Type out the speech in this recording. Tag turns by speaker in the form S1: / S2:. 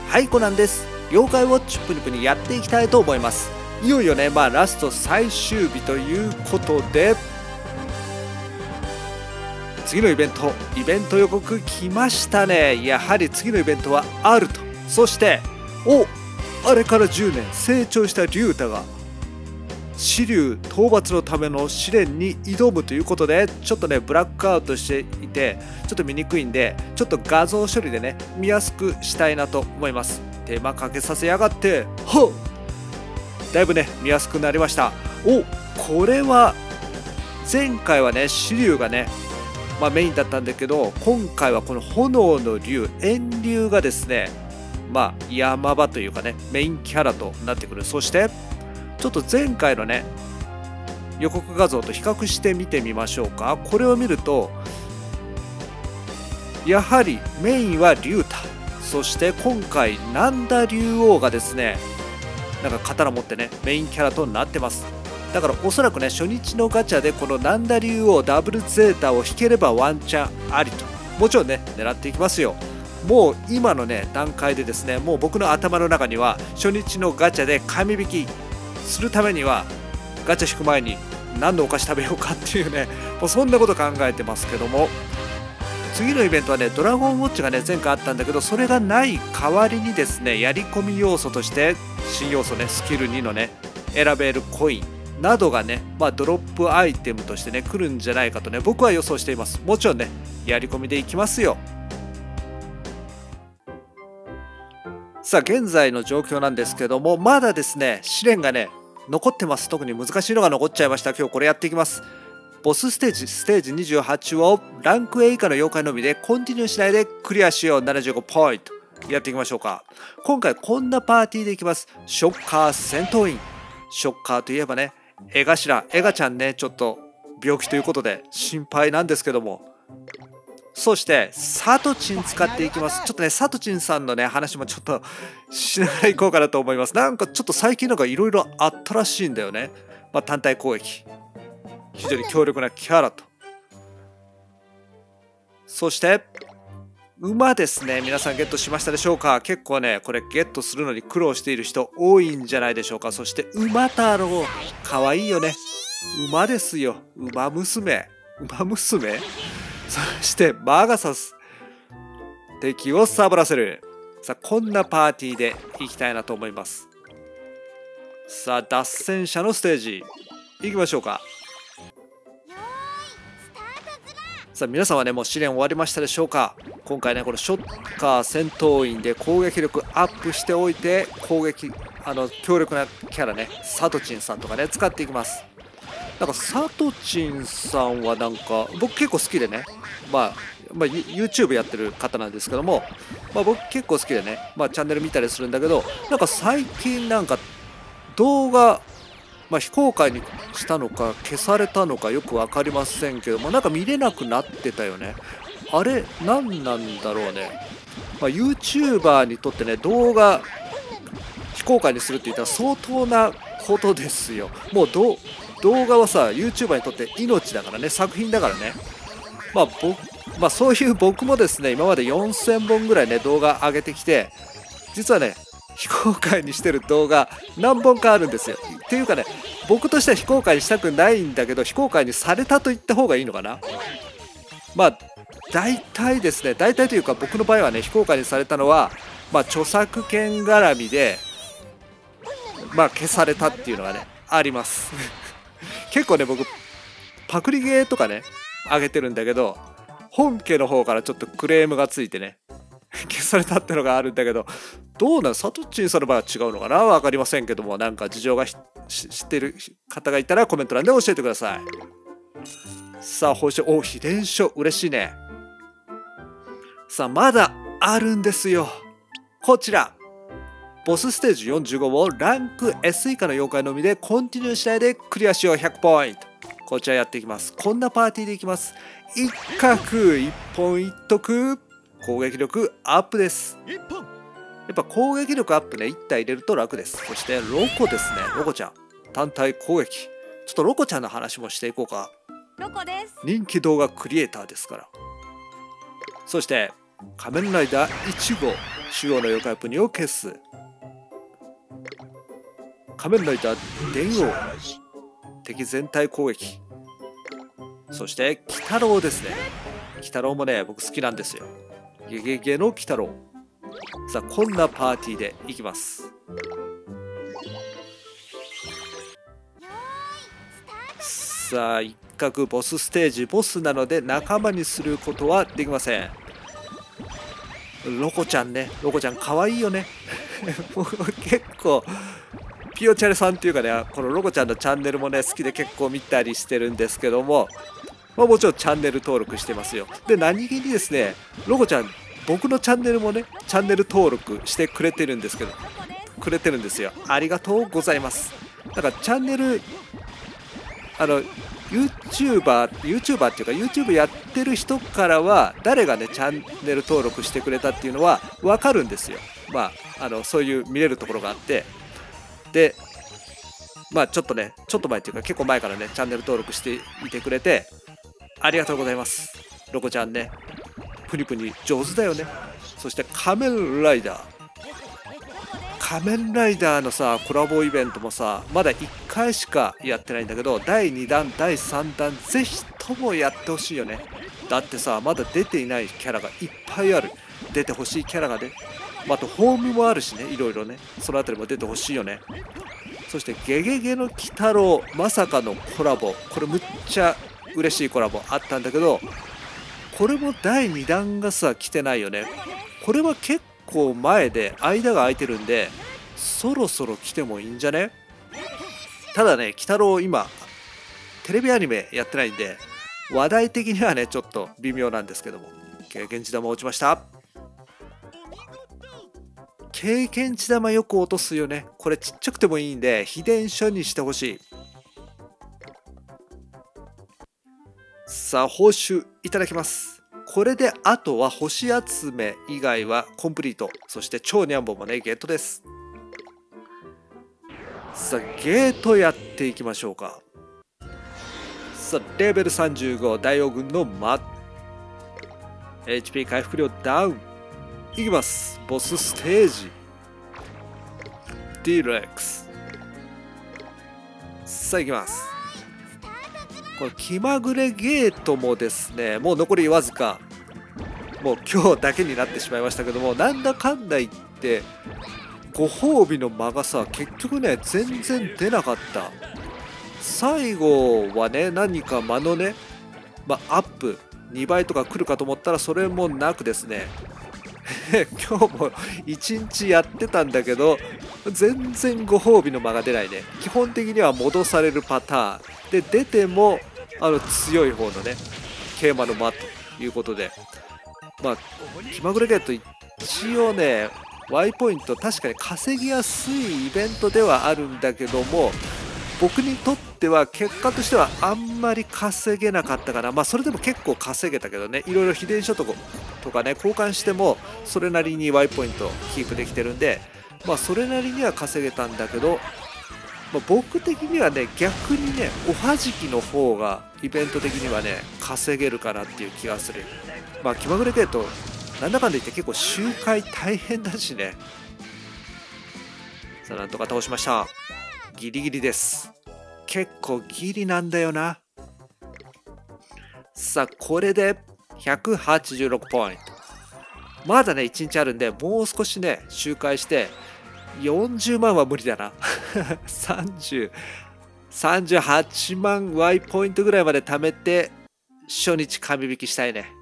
S1: はい、コナンです。妖怪ウォッチプニプニやっていきたいと思います。いよいよね、ラスト最終日ということで、次のイベント予告来ましたね。やはり次のイベントはあると。そしてあれから10年成長した龍太が紫龍討伐のための試練に挑むということで、ちょっとねブラックアウトしていてちょっと見にくいんで、ちょっと画像処理でね見やすくしたいなと思います。手間かけさせやがって。だいぶね見やすくなりました。これは前回はね紫龍がねメインだったんだけど、今回はこの炎の龍炎龍がですね山場というかねメインキャラとなってくる。そしてちょっと前回のね予告画像と比較してみてみましょうか。これを見るとやはりメインは龍太、そして今回南田竜王がですねなんか刀持ってねメインキャラとなってます。だからおそらくね初日のガチャでこの南田竜王ダブルゼータを引ければワンチャンありと、もちろんね狙っていきますよ。もう今のね段階でですね、もう僕の頭の中には初日のガチャで神引きするためにはガチャ引く前に何のお菓子食べようかっていうね、もうそんなこと考えてますけども、次のイベントはねドラゴンウォッチがね前回あったんだけど、それがない代わりにですねやり込み要素として新要素ねスキル2のね選べるコインなどがねドロップアイテムとしてね来るんじゃないかとね僕は予想しています。もちろんねやり込みでいきますよ。さあ現在の状況なんですけども、まだですね試練がね残ってます。特に難しいのが残っちゃいました。今日これやっていきます。ボスステージ28をランク A 以下の妖怪のみでコンティニューしないでクリアしよう。75ポイントやっていきましょうか。今回こんなパーティーでいきます。ショッカー戦闘員。ショッカーといえばね江頭エガちゃんねちょっと病気ということで心配なんですけども、そしてサトチン使っていきます。ちょっとねサトチンさんのね話もちょっとしながらいこうかなと思います。なんかちょっと最近なんかいろいろあったらしいんだよね。単体攻撃非常に強力なキャラと、そして馬ですね。皆さんゲットしましたでしょうか。結構ねこれゲットするのに苦労している人多いんじゃないでしょうか。そして馬太郎かわいいよね。馬ですよ、馬娘。そしてマガサス敵をサボらせる。さあこんなパーティーでいきたいなと思います。さあ脱線者のステージいきましょうか。さあ皆さんはねもう試練終わりましたでしょうか。今回ねこのショッカー戦闘員で攻撃力アップしておいて強力なキャラねサトチンさんとかね使っていきます。なんかサトチンさんはなんか僕結構好きでねYouTube やってる方なんですけども、僕結構好きでねチャンネル見たりするんだけど、なんか最近なんか動画非公開にしたのか消されたのかよく分かりませんけども、なんか見れなくなってたよね。あれ何なんだろうね。YouTuber にとってね動画非公開にするって言ったら相当なことですよ。もう動画はさ YouTuber にとって命だからね、作品だからね。そういう僕もですね今まで4000本ぐらいね動画上げてきて、実はね非公開にしてる動画何本かあるんですよ。っていうかね僕としては非公開にしたくないんだけど、非公開にされたと言った方がいいのかな。大体ですね、大体というか僕の場合はね非公開にされたのは著作権絡みで消されたっていうのがねあります結構ね僕パクリゲーとかね上げてるんだけど、本家の方からちょっとクレームがついてね消されたってのがあるんだけど、どうなんサトチンさんの場合は違うのかな、分かりませんけども、なんか事情が知ってる方がいたらコメント欄で教えてください。さあ報酬秘伝書嬉しいね。さあまだあるんですよ。こちらボスステージ45をランク S 以下の妖怪のみでコンティニューしないでクリアしよう。100ポイントこちらやっていきます。こんなパーティーでいきます。一角一本一得攻撃力アップです。やっぱ攻撃力アップね1体入れると楽です。そしてロコですね。ロコちゃん単体攻撃、ちょっとロコちゃんの話もしていこうか。
S2: ロコです。
S1: 人気動画クリエイターですから。そして仮面ライダー1号中央の妖怪プニを消す。仮面ライダー電王、敵全体攻撃。そして鬼太郎ですね。鬼太郎もね僕好きなんですよ。ゲゲゲの鬼太郎。さあこんなパーティーでいきます。さあ一角ボスステージ、ボスなので仲間にすることはできません。ロコちゃんね、ロコちゃんかわいいよね結構ピオチャレさんっていうかね、このロコちゃんのチャンネルもね好きで結構見たりしてるんですけども、もちろんチャンネル登録してますよ。で何気にですね、ロコちゃん僕のチャンネルもねチャンネル登録してくれてるんですよ。ありがとうございます。だからチャンネルYouTuber っていうか YouTube やってる人からは誰がねチャンネル登録してくれたっていうのは分かるんですよ。そういう見れるところがあって、でちょっと前っていうか結構前からねチャンネル登録していてくれてありがとうございます。ロコちゃんねプニプニ上手だよね。そして仮面ライダーのさコラボイベントもさまだ1回しかやってないんだけど、第2弾第3弾ぜひともやってほしいよね。だってさまだ出ていないキャラがいっぱいある。出てほしいキャラがね、あとホームもあるしね、いろいろね、そのあたりも出てほしいよね。そしてゲゲゲの鬼太郎まさかのコラボ、これむっちゃ嬉しいコラボあったんだけど、これも第2弾がさ来てないよね。これは結構前で間が空いてるんでそろそろ来てもいいんじゃね。ただね鬼太郎今テレビアニメやってないんで話題的にはねちょっと微妙なんですけども、経験値玉落ちました。経験値玉よく落とすよね。これちっちゃくてもいいんで秘伝書にしてほしい。さあ報酬いただきます。これであとは星集め以外はコンプリート。そして超ニャンボもねゲットです。さあゲートやっていきましょうか。さあレベル35大王軍のマ HP 回復量ダウンいきます。ボスステージディレックス。さあいきます。これ気まぐれゲートもですねもう残りわずか、もう今日だけになってしまいましたけども、なんだかんだ言ってご褒美の間がさ結局ね全然出なかった。最後はね何か間のね、アップ2倍とか来るかと思ったらそれもなくですね今日も1日やってたんだけど全然ご褒美の間が出ないね。基本的には戻されるパターンで、出ても強い方のね桂馬の間ということで、気まぐれゲート一応ね Y ポイント確かに稼ぎやすいイベントではあるんだけども、僕にとっては結果としてはあんまり稼げなかったかな。それでも結構稼げたけどね、いろいろ秘伝書とかね交換してもそれなりに Y ポイントキープできてるんで、それなりには稼げたんだけど、僕的にはね逆にねおはじきの方がイベント的にはね稼げるかなっていう気がする。気まぐれゲートなんだかんだ言って結構周回大変だしね。さあなんとか倒しました。ギリギリです。結構ギリなんだよな。さあこれで186ポイント。まだね1日あるんでもう少しね周回して40万は無理だな38万 Y ポイントぐらいまで貯めて初日神引きしたいね。